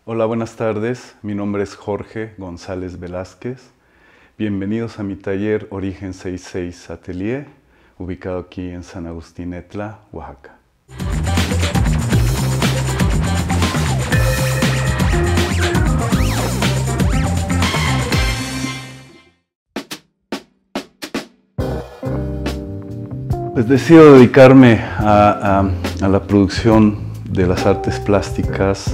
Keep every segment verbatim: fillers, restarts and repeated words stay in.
Hola, buenas tardes. Mi nombre es Jorge González Velázquez. Bienvenidos a mi taller Origen sesenta y seis Atelier, ubicado aquí en San Agustín Etla, Oaxaca. Pues decido dedicarme a, a, a la producción de las artes plásticas,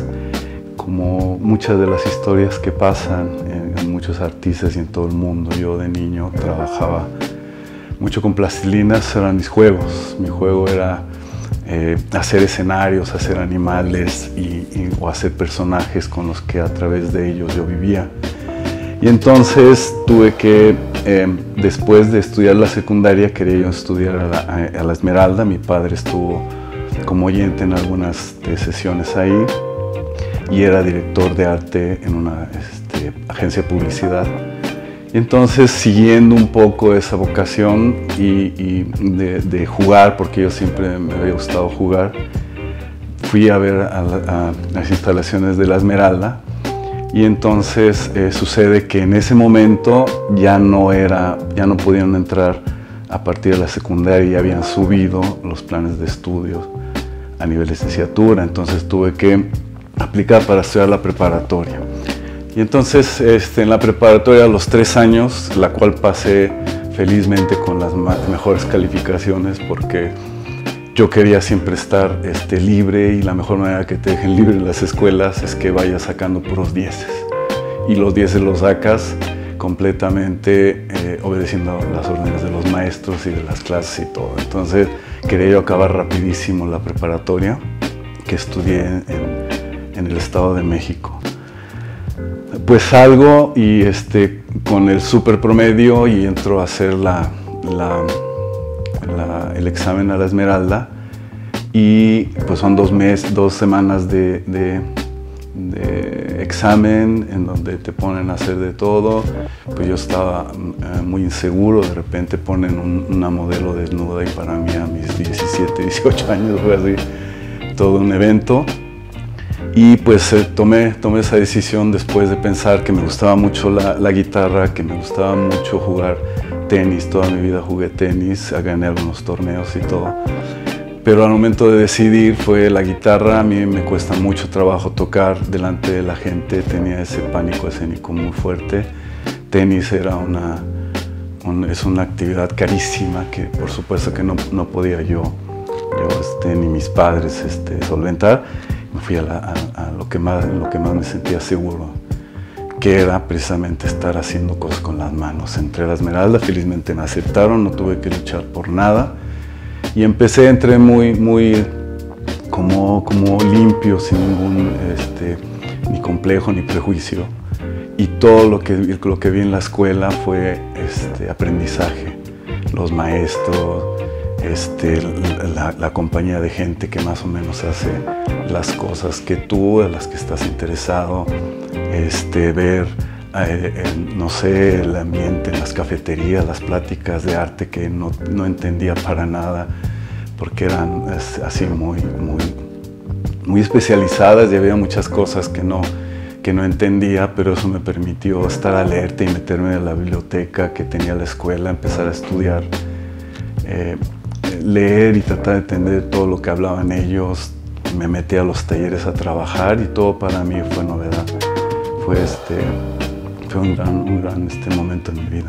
como muchas de las historias que pasan en, en muchos artistas y en todo el mundo. Yo de niño trabajaba mucho con plastilinas, eran mis juegos. Mi juego era eh, hacer escenarios, hacer animales y, y, o hacer personajes con los que a través de ellos yo vivía. Y entonces tuve que, eh, después de estudiar la secundaria, quería yo estudiar a la, a, a la Esmeralda. Mi padre estuvo como oyente en algunas de sesiones ahí y era director de arte en una este, agencia de publicidad. Y entonces, siguiendo un poco esa vocación y, y de, de jugar, porque yo siempre me había gustado jugar, fui a ver a, la, a las instalaciones de la Esmeralda. Y entonces eh, sucede que en ese momento ya no, era, ya no podían entrar a partir de la secundaria, ya habían subido los planes de estudios a nivel de licenciatura, entonces tuve que aplicar para estudiar la preparatoria. Y entonces este, en la preparatoria a los tres años, la cual pasé felizmente con las mejores calificaciones, porque yo quería siempre estar este, libre, y la mejor manera que te dejen libre en las escuelas es que vayas sacando puros dieces. Y los dieces los sacas completamente eh, obedeciendo las órdenes de los maestros y de las clases y todo. Entonces quería yo acabar rapidísimo la preparatoria, que estudié en, en el Estado de México. Pues salgo y este, con el super promedio y entro a hacer la, la La, el examen a la Esmeralda, y pues son dos meses, dos semanas de, de, de examen en donde te ponen a hacer de todo. Pues yo estaba eh, muy inseguro, de repente ponen un, una modelo desnuda, y para mí a mis diecisiete, dieciocho años fue así todo un evento. Y pues eh, tomé, tomé esa decisión después de pensar que me gustaba mucho la, la guitarra, que me gustaba mucho jugar tenis. Toda mi vida jugué tenis, gané algunos torneos y todo. Pero al momento de decidir fue la guitarra. A mí me cuesta mucho trabajo tocar delante de la gente, tenía ese pánico escénico muy fuerte. Tenis era una, un, es una actividad carísima que por supuesto que no, no podía yo, yo este, ni mis padres este, solventar. Me fui a, la, a, a lo, que más, lo que más me sentía seguro, que era precisamente estar haciendo cosas con las manos. Entré a la Esmeralda, felizmente me aceptaron, no tuve que luchar por nada. Y empecé, entré muy, muy como, como limpio, sin ningún este, ni complejo ni prejuicio. Y todo lo que, lo que vi en la escuela fue este, aprendizaje. Los maestros, este, la, la compañía de gente que más o menos hace las cosas que tú, a las que estás interesado. Este, ver, eh, eh, no sé, el ambiente en las cafeterías, las pláticas de arte que no, no entendía para nada, porque eran es, así muy, muy, muy especializadas, y había muchas cosas que no, que no entendía, pero eso me permitió estar alerta y meterme en la biblioteca que tenía la escuela, empezar a estudiar, eh, leer y tratar de entender todo lo que hablaban ellos. Me metí a los talleres a trabajar y todo para mí fue novedad. Fue, este, fue un gran, un gran este momento en mi vida.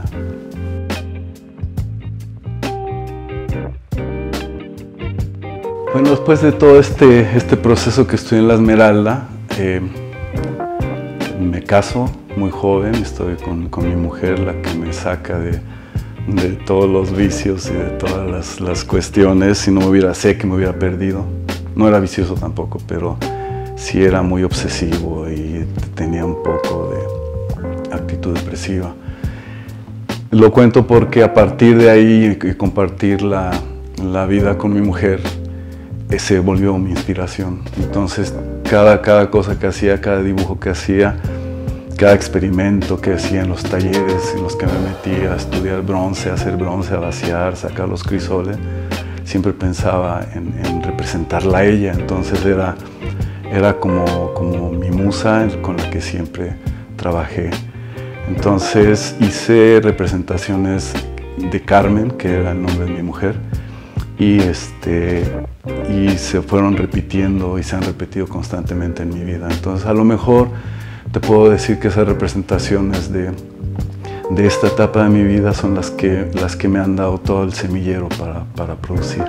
Bueno, después de todo este, este proceso que estuve en la Esmeralda, eh, me caso muy joven, estoy con, con mi mujer, la que me saca de, de todos los vicios y de todas las, las cuestiones. Si no me hubiera, sé que me hubiera perdido. No era vicioso tampoco, pero sí era muy obsesivo y tenía un poco de actitud depresiva. Lo cuento porque a partir de ahí y compartir la, la vida con mi mujer, se volvió mi inspiración. Entonces cada, cada cosa que hacía, cada dibujo que hacía, cada experimento que hacía en los talleres en los que me metía a estudiar bronce, a hacer bronce, a vaciar, sacar los crisoles, siempre pensaba en, en representarla a ella. Entonces era era como, como mi musa con la que siempre trabajé. Entonces hice representaciones de Carmen, que era el nombre de mi mujer, y, este, y se fueron repitiendo y se han repetido constantemente en mi vida. Entonces a lo mejor te puedo decir que esas representaciones de, de esta etapa de mi vida son las que, las que me han dado todo el semillero para, para producir.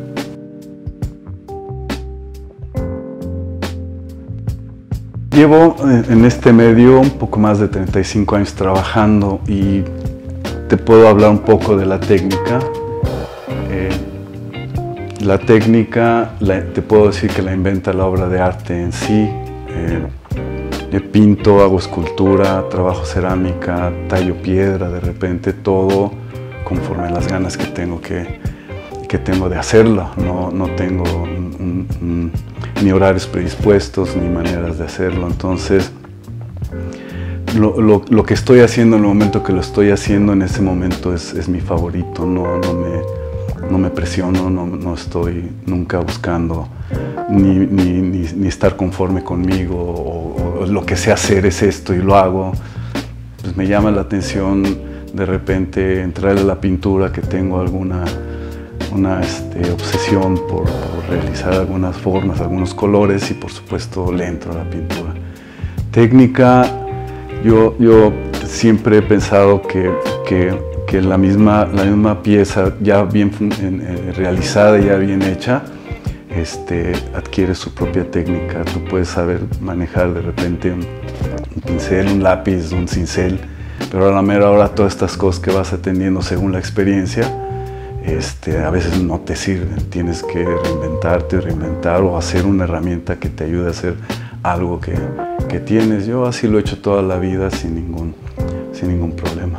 Llevo en este medio un poco más de treinta y cinco años trabajando y te puedo hablar un poco de la técnica. Eh, la técnica, la, te puedo decir que la inventa la obra de arte en sí. Eh, yo pinto, hago escultura, trabajo cerámica, tallo piedra, de repente todo conforme a las ganas que tengo, que, que tengo de hacerlo. No, no tengo un, un, un, ni horarios predispuestos, ni maneras de hacerlo. Entonces, lo, lo, lo que estoy haciendo en el momento que lo estoy haciendo, en ese momento es, es mi favorito. No, no, me, no me presiono, no, no estoy nunca buscando ni, ni, ni, ni estar conforme conmigo, o, o lo que sé hacer es esto y lo hago. Pues me llama la atención de repente entrarle a la pintura, que tengo alguna una este, obsesión por, por realizar algunas formas, algunos colores, y por supuesto le entro a la pintura. Técnica, yo, yo siempre he pensado que, que, que la, misma, la misma pieza ya bien en, realizada, ya bien hecha, este, adquiere su propia técnica. Tú puedes saber manejar de repente un, un pincel, un lápiz, un cincel, pero a la mera hora todas estas cosas que vas atendiendo según la experiencia, Este, a veces no te sirven, tienes que reinventarte, reinventar o hacer una herramienta que te ayude a hacer algo que, que tienes. Yo así lo he hecho toda la vida sin ningún, sin ningún problema.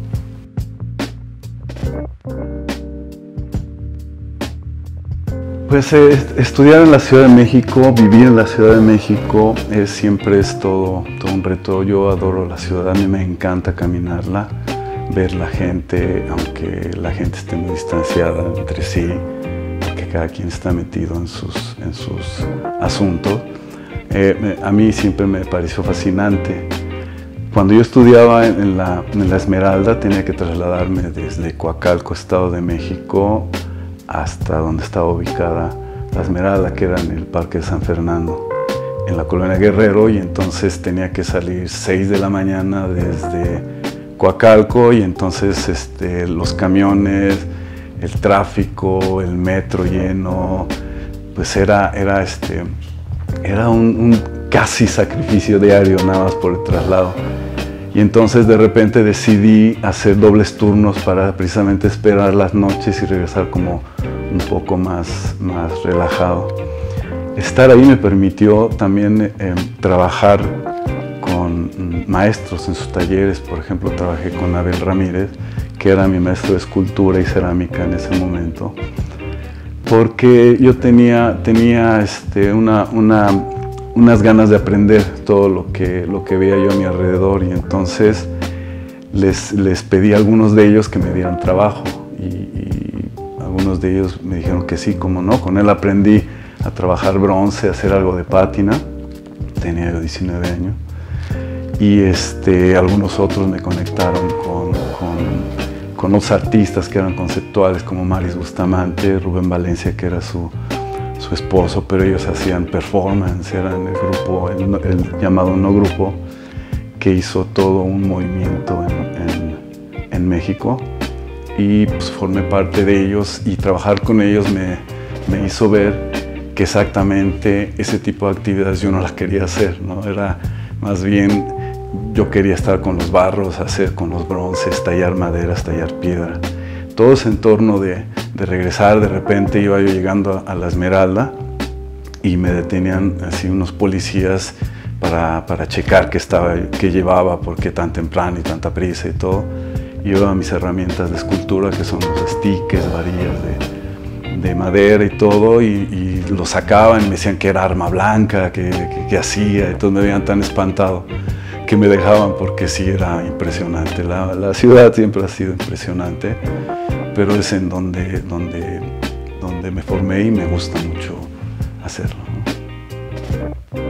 Pues eh, estudiar en la Ciudad de México, vivir en la Ciudad de México, es, siempre es todo, todo un reto. Yo adoro la ciudad, a mí me encanta caminarla, ver la gente, aunque la gente esté muy distanciada entre sí, porque cada quien está metido en sus, en sus asuntos. Eh, a mí siempre me pareció fascinante. Cuando yo estudiaba en la, en la Esmeralda, tenía que trasladarme desde Coacalco, Estado de México, hasta donde estaba ubicada la Esmeralda, que era en el Parque de San Fernando, en la Colonia Guerrero, y entonces tenía que salir seis de la mañana desde Coacalco, y entonces este, los camiones, el tráfico, el metro lleno, pues era, era, este, era un, un casi sacrificio diario nada más por el traslado. Y entonces de repente decidí hacer dobles turnos para precisamente esperar las noches y regresar como un poco más, más relajado. Estar ahí me permitió también eh, trabajar con maestros en sus talleres. Por ejemplo, trabajé con Abel Ramírez, que era mi maestro de escultura y cerámica en ese momento, porque yo tenía, tenía este, una, una, unas ganas de aprender todo lo que, lo que veía yo a mi alrededor, y entonces les, les pedí a algunos de ellos que me dieran trabajo, y, y algunos de ellos me dijeron que sí, cómo no. Con él aprendí a trabajar bronce, a hacer algo de pátina, tenía yo diecinueve años. Y este, algunos otros me conectaron con, con, con otros artistas que eran conceptuales, como Maris Bustamante, Rubén Valencia, que era su, su esposo, pero ellos hacían performance, eran el grupo, el, el llamado No Grupo, que hizo todo un movimiento en, en, en México, y pues formé parte de ellos, y trabajar con ellos me, me hizo ver que exactamente ese tipo de actividades yo no las quería hacer, ¿no? Era más bien, yo quería estar con los barros, hacer con los bronces, tallar maderas, tallar piedra. Todo ese entorno de, de regresar. De repente iba yo llegando a, a la Esmeralda y me detenían así unos policías para, para checar qué, estaba, qué llevaba, por qué tan temprano y tanta prisa y todo. Y yo llevaba mis herramientas de escultura, que son los estiques, varillas de, de madera y todo, y, y los sacaban y me decían que era arma blanca, que, que, que hacía, y todos me veían tan espantado que me dejaban, porque sí era impresionante. La, la ciudad siempre ha sido impresionante, pero es en donde, donde, donde me formé y me gusta mucho hacerlo, ¿no?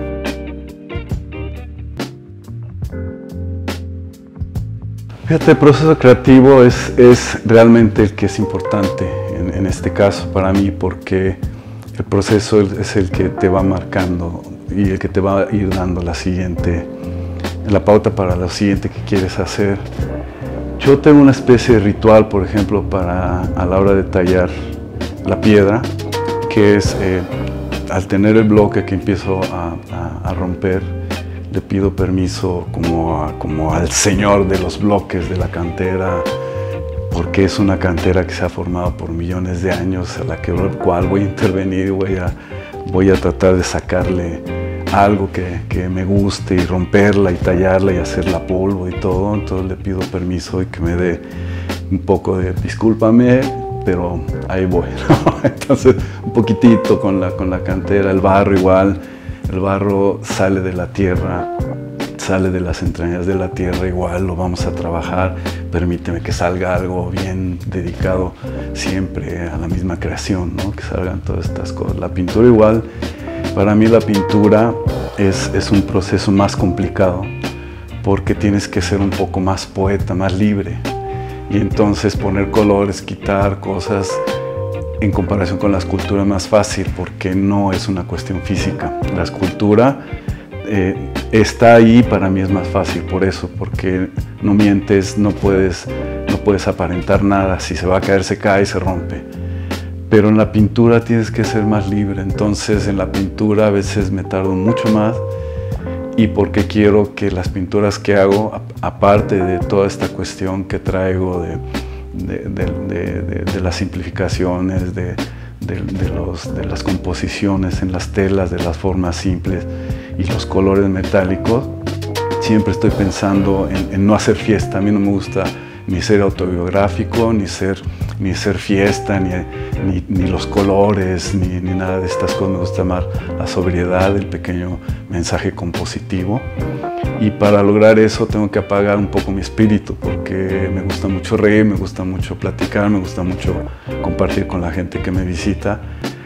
Fíjate, el proceso creativo es, es realmente el que es importante en, en este caso para mí, porque el proceso es el que te va marcando y el que te va a ir dando la siguiente, la pauta para lo siguiente que quieres hacer. Yo tengo una especie de ritual, por ejemplo, para a la hora de tallar la piedra, que es eh, al tener el bloque que empiezo a, a, a romper, le pido permiso como, a, como al señor de los bloques de la cantera, porque es una cantera que se ha formado por millones de años, a la que, cual voy a intervenir y voy a, voy a tratar de sacarle algo que, que me guste y romperla y tallarla y hacerla polvo y todo. Entonces le pido permiso y que me dé un poco de discúlpame, pero ahí voy, ¿no? Entonces un poquitito con la, con la cantera, el barro igual. El barro sale de la tierra, sale de las entrañas de la tierra, igual lo vamos a trabajar. Permíteme que salga algo bien dedicado siempre a la misma creación, ¿no? Que salgan todas estas cosas. La pintura igual, para mí la pintura es, es un proceso más complicado porque tienes que ser un poco más poeta, más libre. Y entonces poner colores, quitar cosas, en comparación con la escultura es más fácil porque no es una cuestión física. La escultura eh, está ahí, para mí es más fácil por eso, porque no mientes, no puedes, no puedes aparentar nada. Si se va a caer, se cae y se rompe. Pero en la pintura tienes que ser más libre. Entonces en la pintura a veces me tardo mucho más, y porque quiero que las pinturas que hago, aparte de toda esta cuestión que traigo de De, de, de, de, de las simplificaciones, de, de, de, los, de las composiciones en las telas, de las formas simples y los colores metálicos, siempre estoy pensando en, en no hacer fiesta. A mí no me gusta ni ser autobiográfico, ni ser, ni ser fiesta, ni, ni, ni los colores, ni, ni nada de estas cosas. Me gusta más la sobriedad, el pequeño mensaje compositivo. Y para lograr eso tengo que apagar un poco mi espíritu, porque me gusta mucho reír, me gusta mucho platicar, me gusta mucho compartir con la gente que me visita.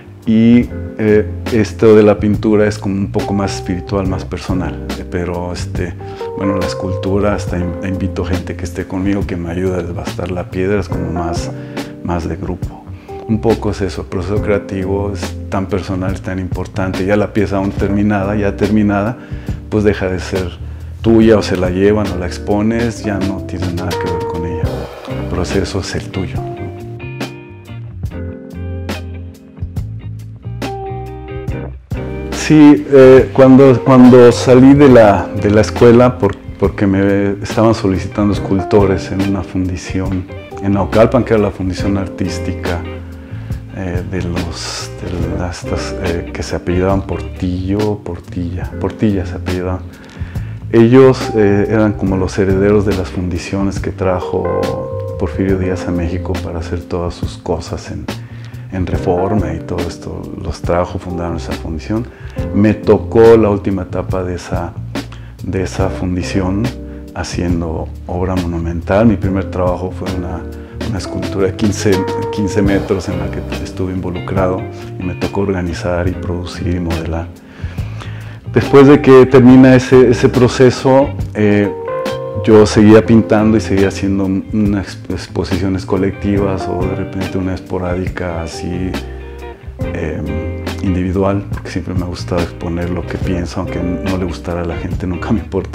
Y eh, esto de la pintura es como un poco más espiritual, más personal. Pero este, bueno, la escultura, hasta invito gente que esté conmigo, que me ayude a desbastar la piedra, es como más, más de grupo. Un poco es eso, el proceso creativo es tan personal, es tan importante. Ya la pieza aún terminada, ya terminada, pues deja de ser tuya, o se la llevan o la expones, ya no tiene nada que ver con ella. El proceso es el tuyo. Sí, eh, cuando, cuando salí de la, de la escuela, por, porque me estaban solicitando escultores en una fundición en Naucalpan, que era la fundición artística eh, de los de las, estas, eh, que se apellidaban Portillo, Portilla, Portilla se apellidaban. Ellos eh, eran como los herederos de las fundiciones que trajo Porfirio Díaz a México para hacer todas sus cosas en, en Reforma y todo esto. Los trajo, fundaron esa fundición. Me tocó la última etapa de esa, de esa fundición haciendo obra monumental. Mi primer trabajo fue una, una escultura de quince, quince metros en la que estuve involucrado y me tocó organizar y producir y modelar. Después de que termina ese, ese proceso, eh, yo seguía pintando y seguía haciendo unas exposiciones colectivas o de repente una esporádica así eh, individual, porque siempre me ha gustado exponer lo que pienso, aunque no le gustara a la gente, nunca me importó.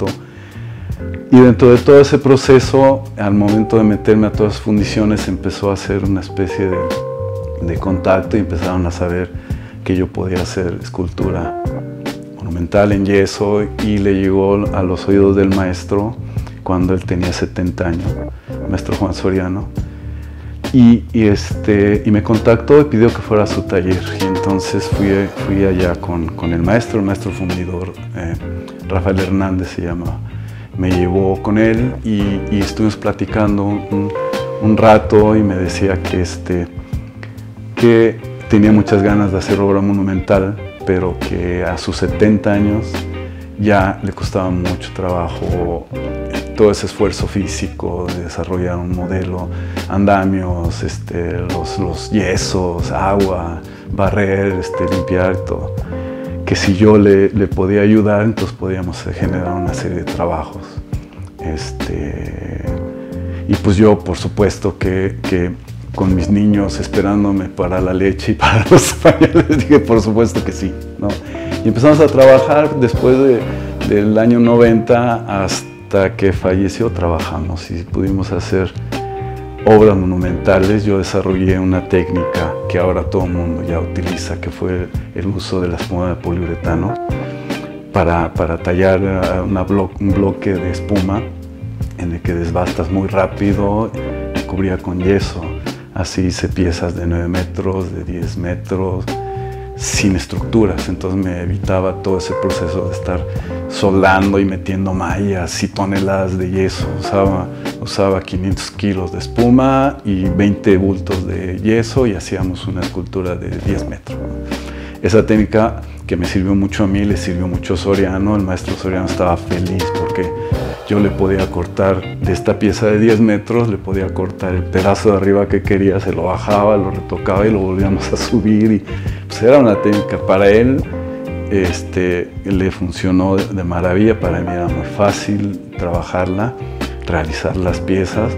Y dentro de todo ese proceso, al momento de meterme a todas las fundiciones, empezó a hacer una especie de, de contacto y empezaron a saber que yo podía hacer escultura monumental en yeso, y le llegó a los oídos del maestro cuando él tenía setenta años, el maestro Juan Soriano, y, y, este, y me contactó y pidió que fuera a su taller, y entonces fui, fui allá con, con el maestro, el maestro fundidor, eh, Rafael Hernández se llama, me llevó con él y, y estuvimos platicando un, un rato, y me decía que, este, que tenía muchas ganas de hacer obra monumental, pero que a sus setenta años ya le costaba mucho trabajo todo ese esfuerzo físico de desarrollar un modelo, andamios, este, los, los yesos, agua, barrer, este, limpiar, todo. Que si yo le, le podía ayudar, entonces podíamos generar una serie de trabajos. Este, Y pues yo, por supuesto, que, que con mis niños esperándome para la leche y para los pañales, dije, por supuesto que sí, ¿no? Y empezamos a trabajar después de, del año noventa hasta que falleció, trabajamos y pudimos hacer obras monumentales. Yo desarrollé una técnica que ahora todo el mundo ya utiliza, que fue el uso de la espuma de poliuretano para, para tallar una blo un bloque de espuma en el que desbastas muy rápido, cubría con yeso. Así hice piezas de nueve metros, de diez metros, sin estructuras. Entonces me evitaba todo ese proceso de estar soldando y metiendo mallas y toneladas de yeso. Usaba, usaba quinientos kilos de espuma y veinte bultos de yeso y hacíamos una escultura de diez metros. Esa técnica que me sirvió mucho a mí, le sirvió mucho a Soriano. El maestro Soriano estaba feliz porque yo le podía cortar de esta pieza de diez metros, le podía cortar el pedazo de arriba que quería, se lo bajaba, lo retocaba y lo volvíamos a subir. Y pues era una técnica para él, este, le funcionó de, de maravilla. Para mí era muy fácil trabajarla, realizar las piezas.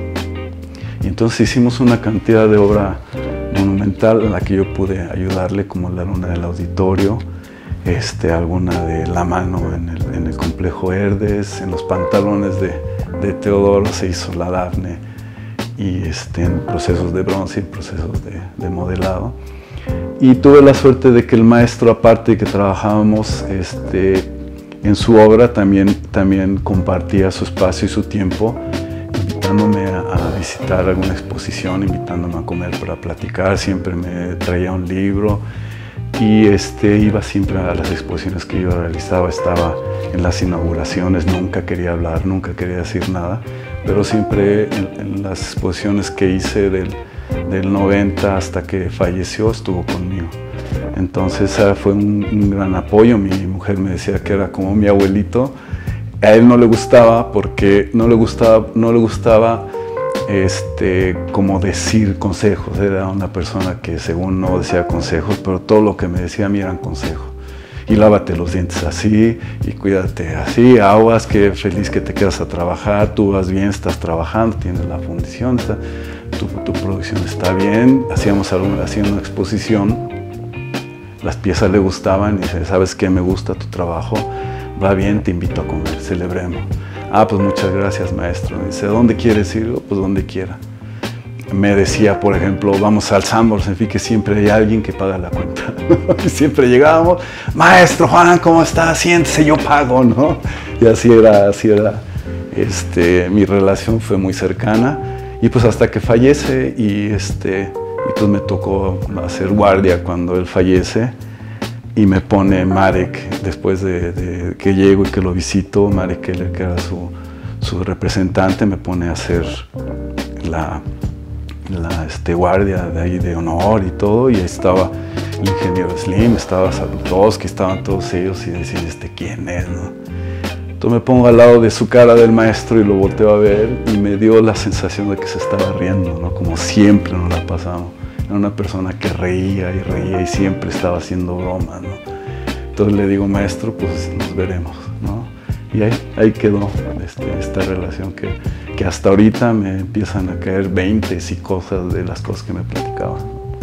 Y entonces hicimos una cantidad de obra monumental en la que yo pude ayudarle, como la luna del auditorio, Este, alguna de la mano en el, en el complejo Herdes, en los pantalones de, de Teodoro se hizo la Dafne, y este, en procesos de bronce y procesos de, de modelado. Y tuve la suerte de que el maestro, aparte de que trabajábamos este, en su obra, también, también compartía su espacio y su tiempo, invitándome a, a visitar alguna exposición, invitándome a comer para platicar. Siempre me traía un libro. Y este, iba siempre a las exposiciones que yo realizaba, estaba en las inauguraciones, nunca quería hablar, nunca quería decir nada, pero siempre en, en las exposiciones que hice del, del noventa hasta que falleció estuvo conmigo. Entonces fue un, un gran apoyo. Mi mujer me decía que era como mi abuelito. A él no le gustaba porque no le gustaba, no le gustaba Este, como decir consejos. Era una persona que según no decía consejos, pero todo lo que me decía a mí eran consejos. Y lávate los dientes así, y cuídate así, aguas, que feliz que te quedas a trabajar, tú vas bien, estás trabajando, tienes la fundición, está, tu, tu producción está bien. Hacíamos alguna, hacía una exposición, las piezas le gustaban y dice, ¿sabes qué? Me gusta tu trabajo, va bien, te invito a comer, celebremos. Ah, pues muchas gracias, maestro. Dice, ¿dónde quieres ir? Pues donde quiera. Me decía, por ejemplo, vamos al Sanborns, en fin, que siempre hay alguien que paga la cuenta. Y siempre llegábamos, maestro Juan, ¿cómo está? Siéntese, yo pago, ¿no? Y así era, así era. Este, mi relación fue muy cercana. Y pues hasta que fallece, y, este, y pues me tocó hacer guardia cuando él fallece. Y me pone Marek, después de, de que llego y que lo visito, Marek Keller, que era su, su representante, me pone a hacer la, la este, guardia de ahí de honor y todo. Y ahí estaba el ingeniero Slim, estaba Salutowski, estaban todos ellos, y decía, ¿este quién es? ¿No? Entonces me pongo al lado de su cara del maestro y lo volteo a ver, y me dio la sensación de que se estaba riendo, ¿no? Como siempre nos la pasamos. Era una persona que reía y reía y siempre estaba haciendo bromas, ¿no? Entonces le digo, maestro, pues nos veremos, ¿no? Y ahí, ahí quedó este, esta relación que, que hasta ahorita me empiezan a caer veintes y cosas de las cosas que me platicaban.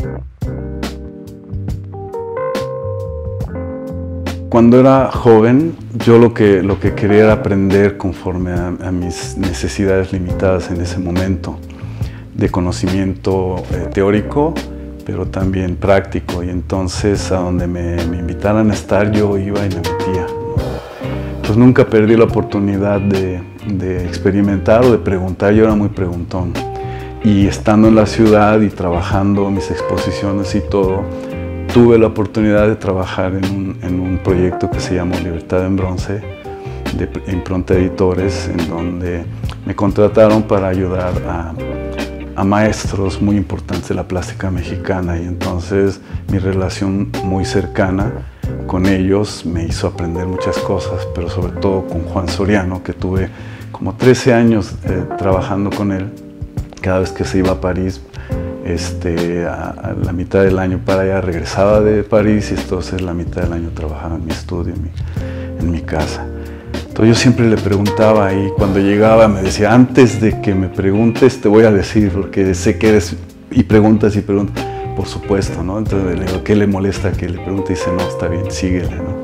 Cuando era joven, yo lo que, lo que quería era aprender conforme a, a mis necesidades limitadas en ese momento, de conocimiento eh, teórico, pero también práctico. Y entonces a donde me, me invitaran a estar, yo iba y me metía, ¿no? Pues nunca perdí la oportunidad de, de experimentar o de preguntar. Yo era muy preguntón. Y estando en la ciudad y trabajando mis exposiciones y todo, tuve la oportunidad de trabajar en un, en un proyecto que se llamó Libertad en Bronce, de Impronta Editores, en donde me contrataron para ayudar a a maestros muy importantes de la plástica mexicana. Y entonces mi relación muy cercana con ellos me hizo aprender muchas cosas, pero sobre todo con Juan Soriano, que tuve como trece años eh, trabajando con él. Cada vez que se iba a París, este, a, a la mitad del año para allá regresaba de París, y entonces la mitad del año trabajaba en mi estudio, en mi, en mi casa. Entonces yo siempre le preguntaba y cuando llegaba me decía, antes de que me preguntes te voy a decir, porque sé que eres, y preguntas y preguntas, por supuesto, ¿no? Entonces le digo, ¿qué le molesta que le pregunte? Y dice, no, está bien, síguele, ¿no?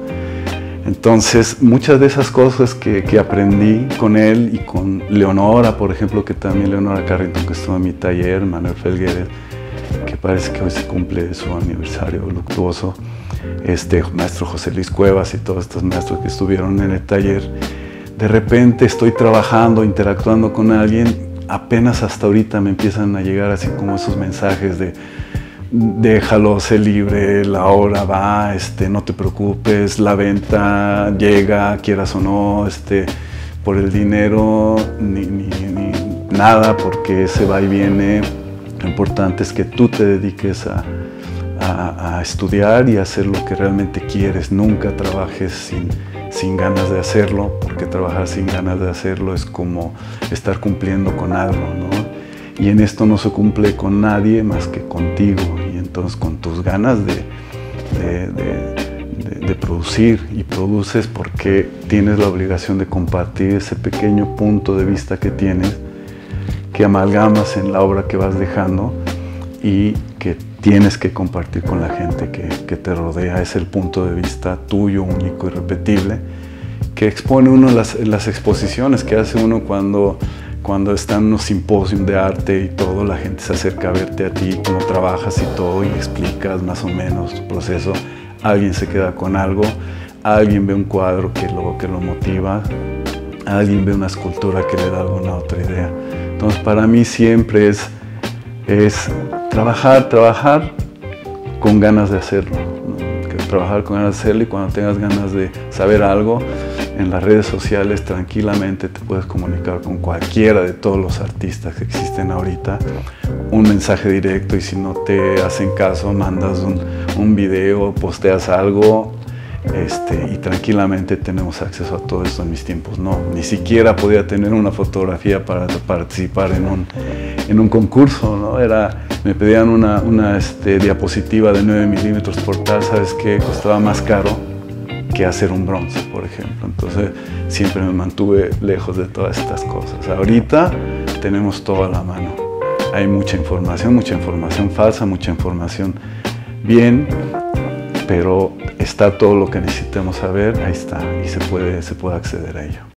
Entonces muchas de esas cosas que, que aprendí con él y con Leonora, por ejemplo, que también Leonora Carrington, que estuvo en mi taller, Manuel Felgueres, que parece que hoy se cumple su aniversario luctuoso, este maestro José Luis Cuevas y todos estos maestros que estuvieron en el taller. De repente estoy trabajando, interactuando con alguien, apenas hasta ahorita me empiezan a llegar así como esos mensajes de déjalo, sé libre, la hora va, este, no te preocupes, la venta llega, quieras o no, este, por el dinero ni, ni, ni nada, porque se va y viene. Lo importante es que tú te dediques a, a, a estudiar y a hacer lo que realmente quieres. Nunca trabajes sin, sin ganas de hacerlo, porque trabajar sin ganas de hacerlo es como estar cumpliendo con algo, ¿no? Y en esto no se cumple con nadie más que contigo, y entonces con tus ganas de, de, de, de, de producir, y produces porque tienes la obligación de compartir ese pequeño punto de vista que tienes, que amalgamas en la obra que vas dejando y que tienes que compartir con la gente que, que te rodea. Es el punto de vista tuyo, único, irrepetible, que expone uno en las, en las exposiciones que hace uno cuando, cuando está en unos simposios de arte y todo, la gente se acerca a verte a ti, cómo trabajas y todo, y explicas más o menos tu proceso. Alguien se queda con algo, alguien ve un cuadro que lo, que lo motiva, alguien ve una escultura que le da alguna otra idea. Entonces para mí siempre es, es trabajar, trabajar con ganas de hacerlo, ¿no? Trabajar con ganas de hacerlo, y cuando tengas ganas de saber algo, en las redes sociales tranquilamente te puedes comunicar con cualquiera de todos los artistas que existen ahorita, un mensaje directo, y si no te hacen caso mandas un, un video, posteas algo. Este, y tranquilamente tenemos acceso a todo esto. En mis tiempos no, ni siquiera podía tener una fotografía para participar en un, en un concurso, ¿no? Era, me pedían una, una este, diapositiva de nueve milímetros por tal, ¿sabes qué? Costaba más caro que hacer un bronce, por ejemplo. Entonces siempre me mantuve lejos de todas estas cosas. Ahorita tenemos todo a la mano, hay mucha información, mucha información falsa, mucha información bien, pero está todo lo que necesitamos saber, ahí está, y se puede, se puede acceder a ello.